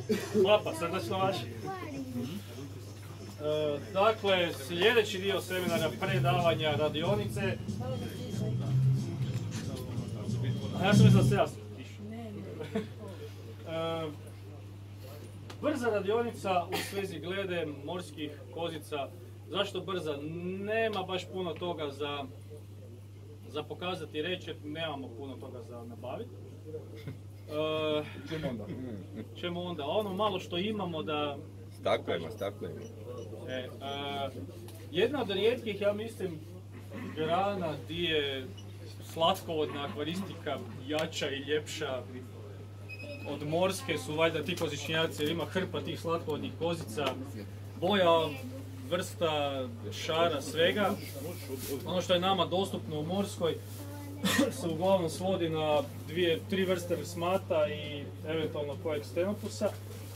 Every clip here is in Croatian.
Klapa, srdačno vaši. Dakle, sljedeći dio seminara predavanja radionice. Ja sam mislila se jasno. Brza radionica u svezi glede morskih kozica. Zašto brza? Nema baš puno toga za pokazati i reći, nemamo puno toga za nabaviti. Čemu onda? Ono malo što imamo da... Staklima. Jedna od rijetkih, ja mislim, grana gdje je slatkovodna akvaristika jača i ljepša od morske su valjda ti kozičnjaci, jer ima hrpa tih slatkovodnih kozica, boja, vrsta, šara, svega. Ono što je nama dostupno u morskoj se uglavnom svodi na 2-3 vrste smata i eventualno kojeg stenopusa.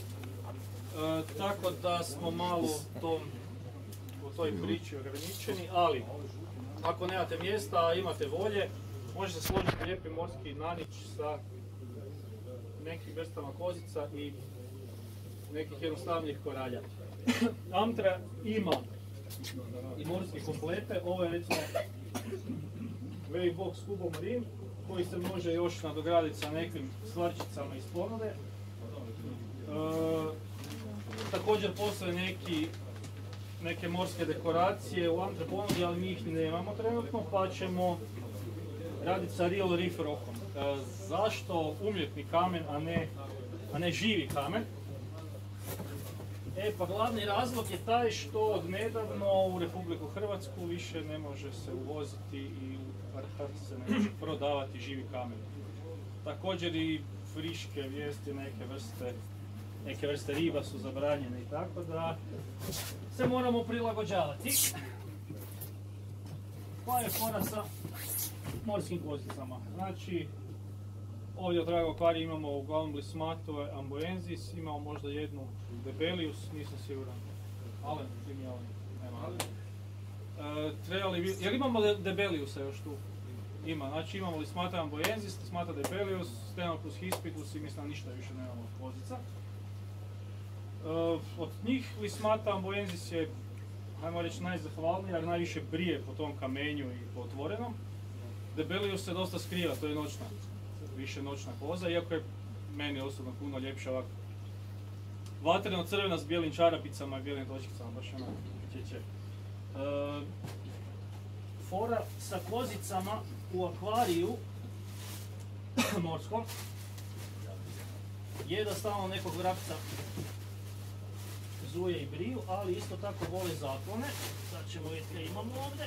Tako da smo malo u toj priči ograničeni, ali ako nemate mjesta, a imate volje, može se složiti lijepi morski nanić sa nekim vrstama kozica i nekih jednostavnijih koralja. Amtra ima i morske komplete, ovo je recimo Wavebox Cubo Marine koji se može još nadograditi sa nekim stvarčicama iz ponude. Također postoje neke morske dekoracije u Amtra ponudi, ali mi ih nemamo trenutno, pa ćemo raditi sa Real Reef Rockom. Zašto umjetni kamen, a ne živi kamen? Pa glavni razlog je taj što od nedavno u Republiku Hrvatsku više ne može se uvoziti i u Arhar se ne može prodavati živi kamen. Također i friške vijesti, neke vrste riba su zabranjene i tako da se moramo prilagođavati. Pa je fora sa morskim kozicama. Znači, ovdje od Drago Akvarij imamo uglavnom Blismatove Amboensis, imamo možda jednu Debelius, nisam siguran. Alen, ti mi Alen, nema Alen. Jel imamo Debeliusa još tu? Ima, znači imamo Blismata Amboensis, Blismata Debelius, Stenopus hispidus i mislim ništa više nemamo od kozica. Od njih Blismata Amboensis je, hajmo reći, najzahvalniji, jer najviše brije po tom kamenju i po otvorenom. Debelius se dosta skriva, to je više noćna koza, iako je meni osobno puno ljepša ovako vatreno crvena s bijelim čarapicama i bijelim točkicama, baš ono će. Fora sa kozicama u akvariju morskom je da stalno nekog vrapca zuje i briju, ali isto tako vole zaklone. Sad ćemo vidjeti kaj imamo ovdje.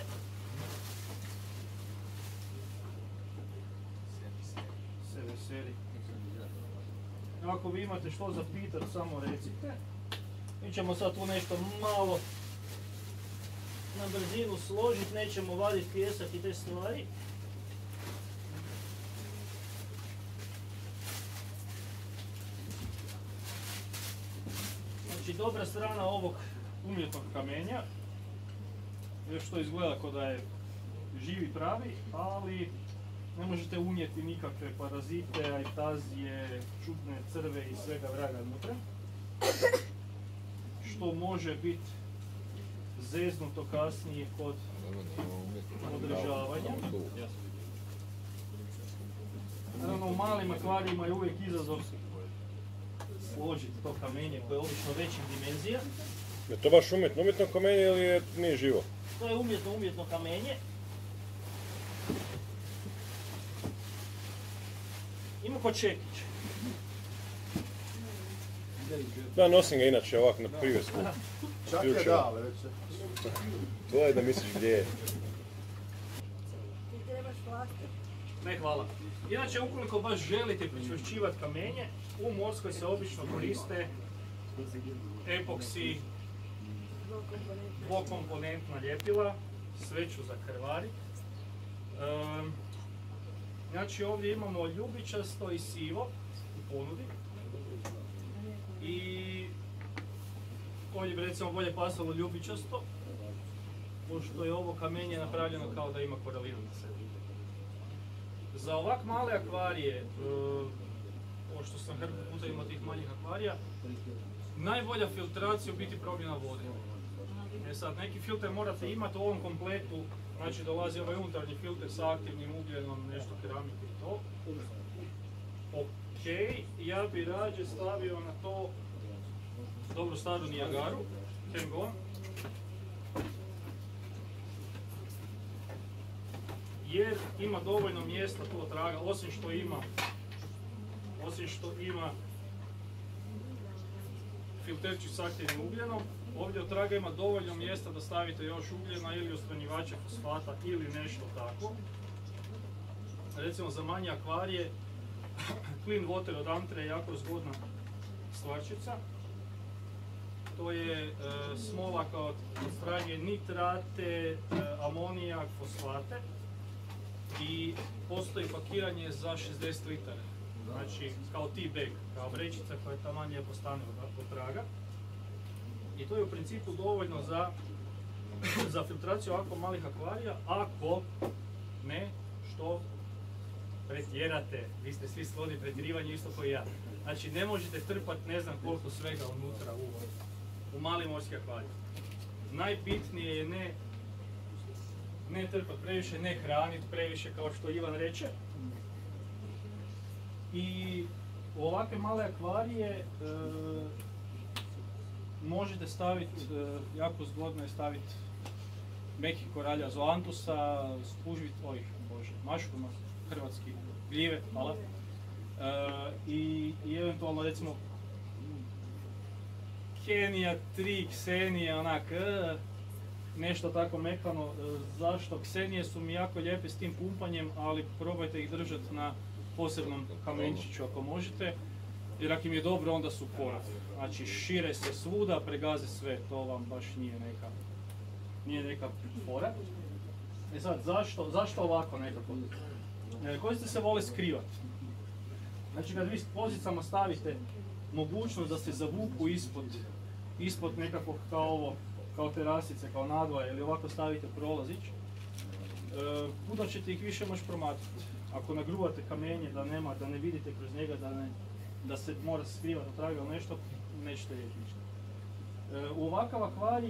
Se veseli. Ako vi imate što za pitat, samo recite. Mi ćemo sad tu nešto malo na brzinu složiti, nećemo vaditi pijesak i te stvari. Znači, dobra strana ovog umjetnog kamenja je što izgleda kao da je živi pravi, ali ne možete unijeti nikakve parazite, ajtazije, čudne crve i svega vraga unutra. Što može biti zeznuto kasnije kod održavanja. Naravno, u malim akvarijima je uvijek izazov složiti to kamenje koje je obično većih dimenzija. Je to baš umjetno kamenje ili nije živo? To je umjetno kamenje. Ima ko čekić. Da, nosim ga inače ovako na privjesku. Čak je da, ali već se... To je da misliš gdje je. Ti trebaš plastik? Ne, hvala. Inače, ukoliko baš želite pričvršćivati kamenje, u morskoj se obično koriste epoksi, dvokomponentna ljepila, sveću za krvari. Znači, ovdje imamo ljubičasto i sivo u ponudi. I ovdje bi recimo bolje pasalo ljubičasto, pošto je ovo kamenje napravljeno kao da ima koralinu na sebi. Za ovak male akvarije, pošto sam hrpu puta imao tih manjih akvarija, najbolja filtracija u biti promjena vode. Sad, neki filter morate imati u ovom kompletu, znači dolazi ovaj unutarnji filter sa aktivnim ugljenom, nešto keramike i to. Ok, ja bi rađe stavio na to dobru staru Niagaru, Kangon. Jer ima dovoljno mjesta tu od traga, osim što ima filterčić s aktivnim ugljenom, ovdje od traga ima dovoljno mjesta da stavite još ugljena ili odstranjivača fosfata ili nešto tako. Recimo za manje akvarije, Clean Water od Amtre je jako zgodna stvarčica. To je smola koja odstranjuje nitrate, amonijak, fosfate i postoji pakiranje za 60 litara. Znači kao tea bag, kao vrećica koja je taman lijepo stane od traga. I to je u principu dovoljno za filtraciju ovako malih akvarija, ako ne što pretjerate. Vi ste svi skloni pretjerivanju isto kao i ja. Znači ne možete trpati ne znam koliko svega unutra u mali morski akvarij. Najbitnije je ne trpati previše, ne hraniti previše kao što Ivan reče. I u ovakve male akvarije možete staviti, jako zgodno je staviti meki koralja zoantusa, spužvit maškuma, hrvatski gljive, hvala. I eventualno recimo Kenija 3, ksenije, onak, nešto tako mekano. Zašto? Ksenije su mi jako lijepe s tim pumpanjem, ali probajte ih držati na posebnom kamenčiću ako možete. Jer ako im je dobro, onda su porat. Znači šire se svuda, pregaze sve, to vam baš nije neka fora. E sad, zašto ovako nekako? Kozice se vole skrivati. Znači kad vi s kozicama stavite mogućnost da se zavuku ispod nekakvog kao terasice, kao nadvoje, ili ovako stavite prolazić, kuda ćete ih više moći promatrati. Ako nagruvate kamenje da ne vidite kroz njega, da se mora skrivati od traga ili nešto, nećete vidjeti ništa. U ovakav akvarij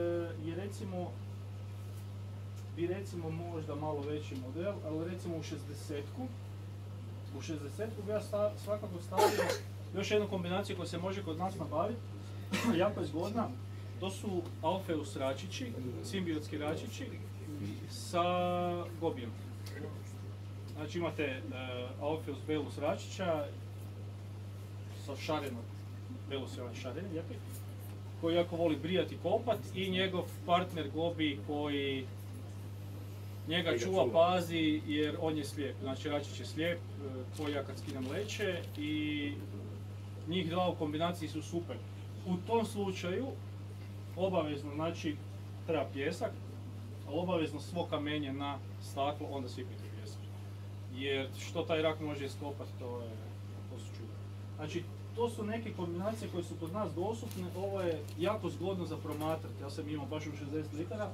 bi recimo možda malo veći model, ali recimo u 60-ku. U 60-ku bi ja svakako stavio još jednu kombinaciju koja se može kod nas nabaviti, jako je zgodna. To su Alpheus račići, simbiotski račići sa gobijom. Znači imate Alpheus belus račića sa šarenog, belus je ovaj šaren, lijepi, koji jako voli brijati i kopat, i njegov partner gobi koji njega čuva, pazi, jer on je slijep. Znači račić je slijep, koji ja kad skinem leće, i njih dva u kombinaciji su super. U tom slučaju obavezno, znači, treba pijesak, ali obavezno svo kamenje na staklo, onda sipite pijesak. Jer što taj rak može iskopati, to su čudo. Znači, to su neke kombinacije koje su kod nas dostupne, ovo je jako zgodno za promatrati. Ja sam imao baš u 60 litara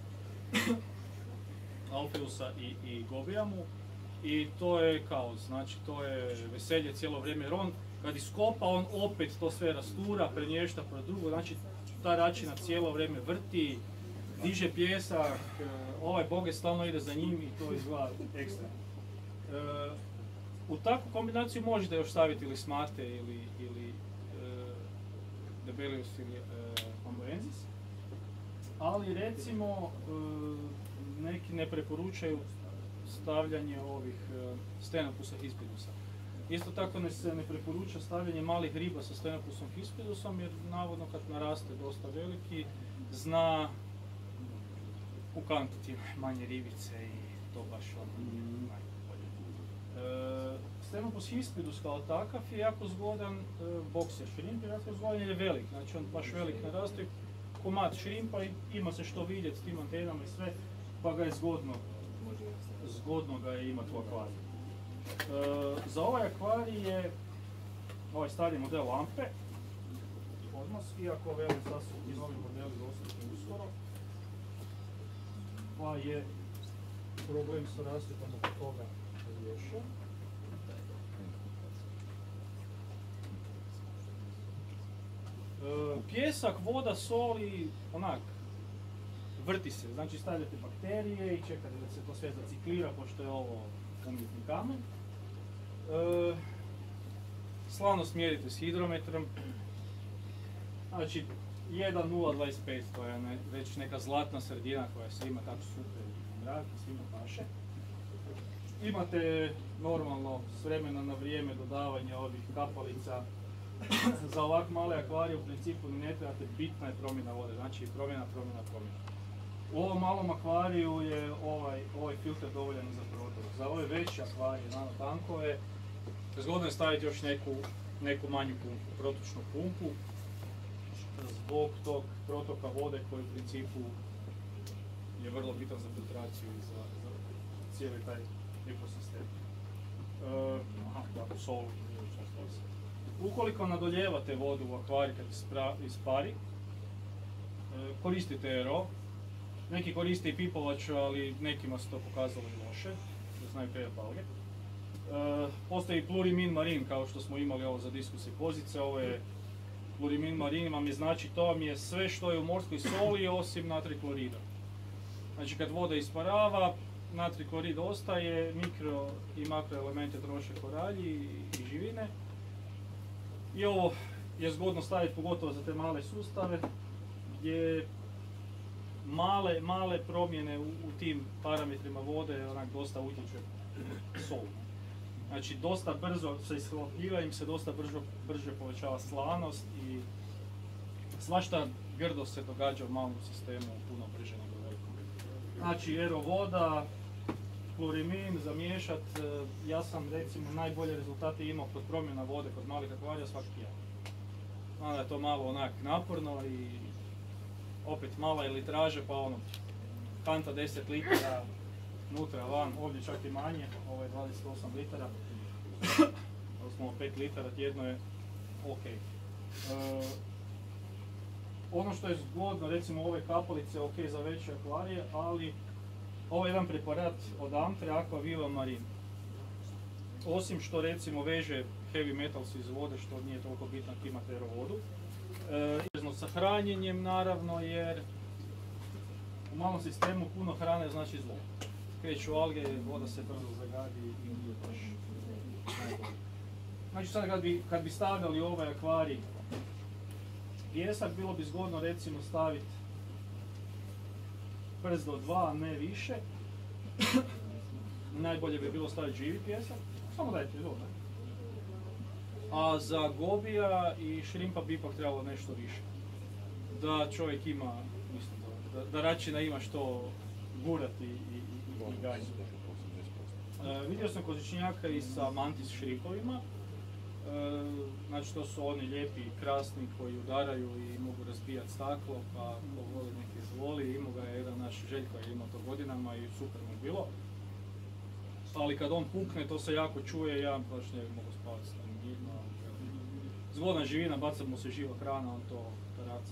Alpheusa i gobijamu, i to je kaos, znači to je veselje cijelo vrijeme, jer on kad iskopa, on opet to sve rastura, premješta pro drugo, znači ta račina cijelo vrijeme vrti, diže pijesak, ovaj boge stalno ide za njim i to izgleda ekstra. U takvu kombinaciju možete još staviti ili smarte ili Debelius ili Amboensis, ali recimo neki ne preporučaju stavljanje ovih Stenopusa hispidusa. Isto tako se ne preporuča stavljanje malih riba sa Stenopusom hispidusom, jer navodno kad naraste dosta veliki, zna ukantiti manje ribice i to baš nije najbolje. Stenopus hispidus kao takav je jako zgodan, boxer šrimp je jako zgodan jer je velik, znači on baš velik naraste, komad šrimpa i ima se što vidjeti s tim antenama i sve, pa ga je zgodno ga je imati u akvariju. Za ovaj akvarij je ovaj stari model lampe, odnos, iako velim da su i novi modeli dostupni uskoro, pa je problem sa rasvjetom oko toga riješen. Pijesak, voda, sol i onak, vrti se. Znači stavljate bakterije i čekate da se to sve zaciklira, pošto je ovo umjetni kamen. Slanost mjerite s hidrometrom. Znači 1,025, to je već neka zlatna sredina koja se ima tako super mrak, svima paše. Imate normalno s vremena na vrijeme dodavanje ovih kapalica. Za ovak male akvarije u principu ne trebate, bitna je promjena vode, znači promjena. U ovom malom akvariju je ovaj filter dovoljan za protok. Za ove veće akvarije, nano tankove, zgodno je staviti još neku manju pumpu, protočnu pumpu, zbog tog protoka vode koji u principu je vrlo bitan za filtraciju i za cijeli taj ekosistem. Sol. Ukoliko nadoljevate vodu u akvarij kad ispari, koristite RO. Neki koriste i pipovač, ali nekima se to pokazalo i loše, da znaju kaj je alge. Postoji plurimin marin, kao što smo imali ovo za diskusije kozice. Ovo je plurimin marin, vam je znači to vam je sve što je u morskoj soli osim natrij klorida. Znači kad voda isparava, natrij klorid ostaje, mikro i makroelemente troše koralji i živine. I ovo je zgodno staviti pogotovo za te male sustave gdje male promjene u tim parametrima vode onak dosta utječe sol. Znači dosta brzo se ishlapljivanje im se dosta brže povećava slanost i svašta grdo se događa u malom sistemu puno brže nego velikom. Znači RO voda, klorimin zamiješat, ja sam recimo najbolje rezultate imao kod promjena vode kod malih akvarija svaki tjedan. Znam da je to malo onak naporno i opet mala je litraža pa ono, kanta 10 litara, unutra van, ovdje čak i manje, ovo je 28 litara, osnovno 5 litara tjedno je ok. Ono što je zgodno, recimo ove kapalice ok za veće akvarije, ali ovo je jedan preparat od Amtre Aqua Viva Marine. Osim što recimo veže heavy metals iz vode, što nije toliko bitno ako imate vodu. Sa hranjenjem naravno, jer u malom sistemu puno hrane znači zlo. Kreću alge, voda se brzo zagadi i nije baš najbolje. Znači sad kad bi stavljali ovaj akvarij pijesak, bilo bi zgodno recimo staviti prst do 2, ne više. Najbolje bi bilo staviti živi pijesak, samo dajte izvolite. A za gobija i šrimpa bi ipak trebalo nešto više. Da čovjek ima, mislim da račina ima što gurati i gajiti. Vidio sam kozičnjaka i sa mantis šripovima. Znači to su oni lijepi i krasni koji udaraju i mogu razbijati staklo, pa ko voli neki izvoli. Imao ga je jedan naš Željko, je imao to godinama i super mu bilo. Ali kad on pukne, to se jako čuje, ja baš ne bih mogu spavati s njim mirno. Zgodna živina, baca mu se živa hrana, on to raca.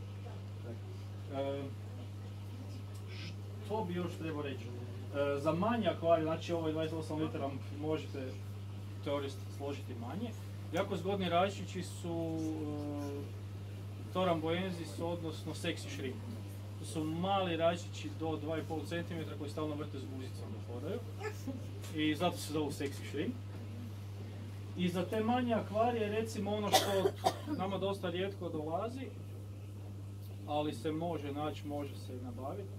Što bi još trebao reći? Za manje akvarije, znači ovo je 28 litara, možete teorist složiti manje. Jako zgodni rajčići su Thoramboensis, odnosno sexy shrimp. To su mali rajčići do 2,5 cm koji stalno vrte s guzicom da hodaju. I zato se zovu sexy shrimp. I za te manje akvarije recimo ono što nama dosta rijetko dolazi, ali se može naći, može se i nabaviti.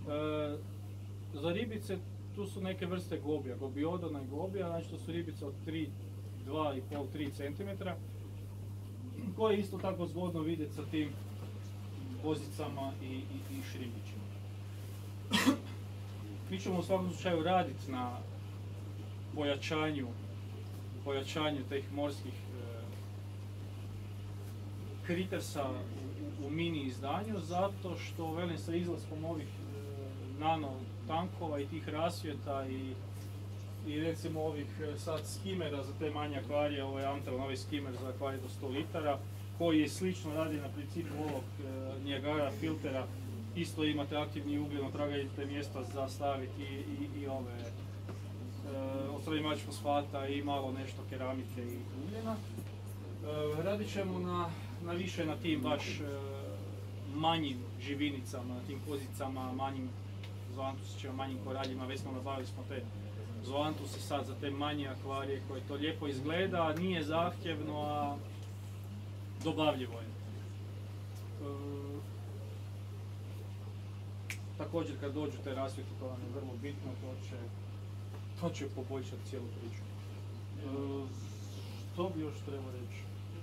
Za ribice tu su neke vrste gobija, gobiodona i gobija, znači to su ribice od 2,5-3 cm, koje isto tako zgodno vidjeti sa tim gozicama i šrimbićima. Mi ćemo u svakom slučaju raditi na pojačanju tih morskih kritersa u mini izdanju, zato što velim sa izlaskom ovih nano tankova i tih rasvjeta i recimo ovih sad skimera za te manje akvarije, ovo je Amtra novi skimer za akvarije do 100 litara, koji je slično radi na principu ovog Niagara filtera, isto imate aktivni ugljen, otragajte mjesta za staviti i ove ostravimač fosfata i malo nešto keramike i ugljena. Radit ćemo na na više na tim baš manjim živinicama, na tim kozicama, manjim zoantusićima, manjim koraljima, već smo nabavili smo te zoantuse sad za te manje akvarije koje to lijepo izgleda, nije zahtjevno, a dobavljivo je. Također kad dođu te rasvjete, to vam je vrlo bitno, to će poboljšati cijelu priču. Što bi još trebao reći?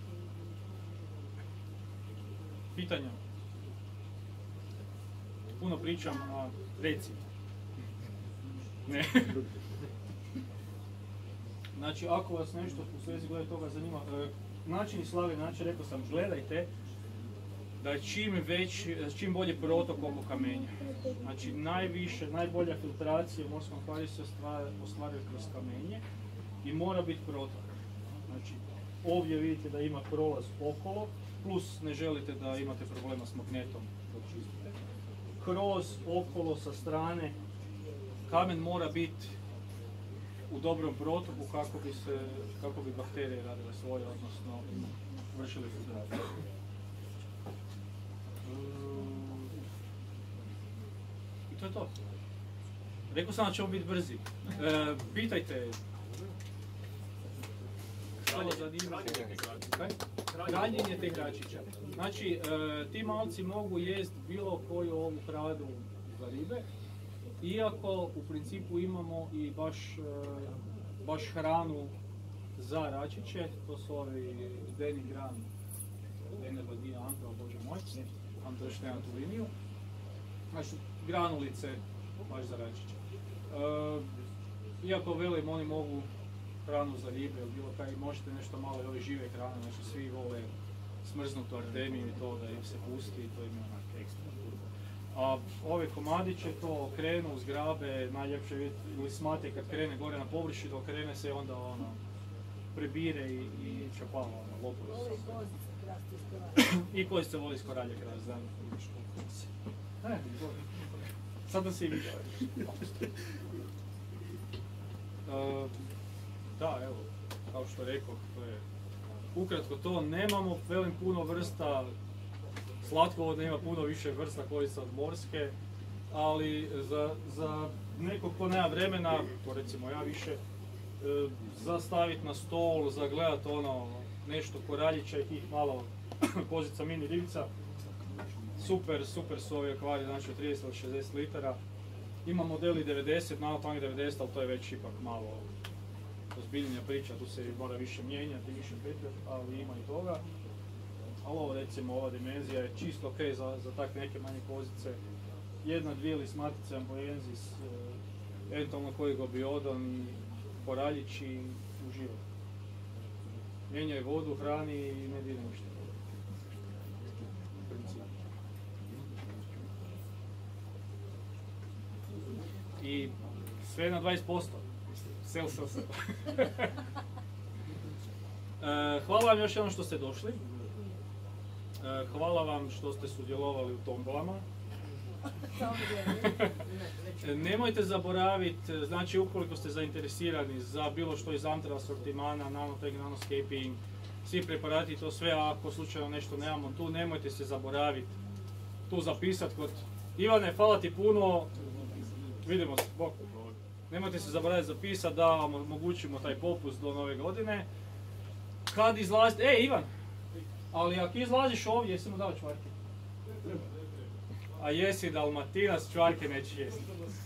Pitanja? Puno pričam, a reci. Ne. Znači, ako vas nešto u svezi glede toga zanima, način slave, znači rekao sam, gledajte da je čim bolje protok oko kamenja. Znači, najbolja filtracija u morskom akvariju se ostvaruje kroz kamenje i mora biti protok. Znači, ovdje vidite da ima prolaz okolo, plus ne želite da imate problema s magnetom dok čistite. Kroz, okolo, sa strane, kamen mora biti u dobrom protoku kako bi bakterije radile svoje, odnosno vršile filtraciju. I to je to. Rekao sam da ćemo biti brzi. Pitajte. Hranjenje teh račića. Znači, ti malci mogu jest bilo koju ovu hranu za ribe, iako u principu imamo i baš hranu za račiće, to su ovi denigran, denebadija antra, bože moj, vam to još nemam tu liniju. Znači, granulice baš za račiće. Iako velim, oni mogu hranu za ribe ili bilo kaj, možete nešto malo i ove žive hrane, znači svi vole smrznutu artemiju i to da im se pusti i to im je onak ekstra turbo. A ove komadiće to krenu, zgrabe, najljepše vidjeti ili smate kad krene gore na površinu, krene se onda ono prebire i čapava ono, lopovi. I kozice voli s koralje kras, znam. Sad da se i vidio. Da, evo, kao što rekao, to je ukratko to, nemamo velim puno vrsta, slatkovodne ima puno više vrsta kojica od morske, ali za nekog ko nema vremena, to recimo ja više, za staviti na stol, za gledat ono nešto koraljića i tih malo kozica mini ribica, super su ovi akvari, znači od 30 ili 60 litara. Ima modeli 90, nanotang 90, ali to je već ipak malo ozbiljnija priča, tu se mora više mijenjati, više petljati, ali ima i toga. Ali ovo recimo, ova dimenzija je čisto ok za tak neke manje kozice. Jedna, dvije lismatice, ambojensis, eventualno koji gobiodon i koraljić i uživa. Mijenjaj vodu, hrani i ne dira ništa. I sve na 20%. Sel. Hvala vam još jednom što ste došli. Hvala vam što ste sudjelovali u tombolama. Nemojte zaboraviti, znači ukoliko ste zainteresirani za bilo što iz Antara asortimana, nanotech, nanoscaping, svi preparati, to sve, ako slučajno nešto nemamo tu, nemojte se zaboraviti tu zapisati kod Ivane, hvala ti puno, vidimo se, bok. Nemojte se zaboraviti zapisati da vam omogućimo taj popust do nove godine. Kad izlazite, Ivan, ali ako izlaziš ovdje, jesi mu dao čvarke? A jesi Dalmatinac, čvarke neće jesti.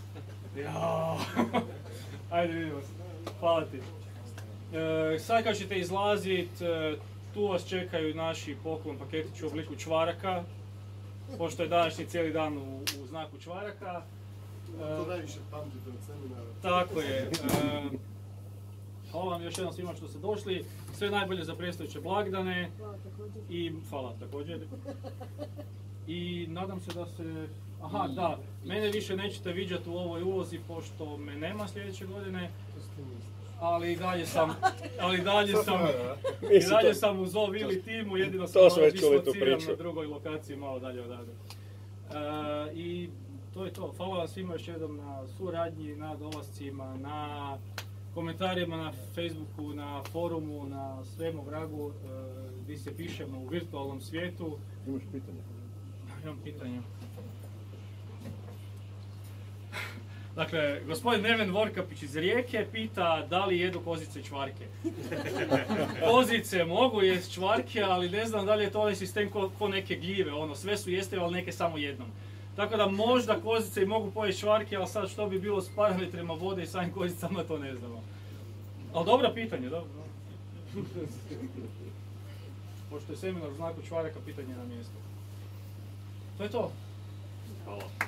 Ajde vidimo se, hvala ti. Sad kad ćete izlaziti, tu vas čekaju naši poklon paketići u obliku čvaraka, pošto je današnji cijeli dan u znaku čvaraka. To najviše pamtite od seminara. Tako je. Hvala vam još jednom svima što ste došli. Sve najbolje za predstojeće blagdane. Hvala također. I nadam se da se... Aha, da, mene više nećete viđati u ovoj ulozi pošto me nema sljedeće godine. Ali i dalje sam u Zoo Willy timu, jedino sam dislociran na drugoj lokaciji malo dalje odavde. I to je to. Hvala vam svima još jednom na suradnji, na dolascima, na komentarima na Facebooku, na forumu, na svemu vragu, gdje se pišemo u virtualnom svijetu. Imaš pitanje? Imam pitanje. Dakle, gospodin Neven Vorkapić iz Rijeke pita da li jedu kozice čvarke. Kozice mogu jest čvarke, ali ne znam da li je to onaj sistem ko neke gljive, ono, sve su jestive, ali neke samo jednom. Tako da možda kozice i mogu pojesti čvarke, ali sad što bi bilo s parametrima vode i samim kozicama, to ne znamo. Ali dobro pitanje, dobro. Pošto je seminar u znaku čvaraka, pitanje na mjestu. To je to. Hvala.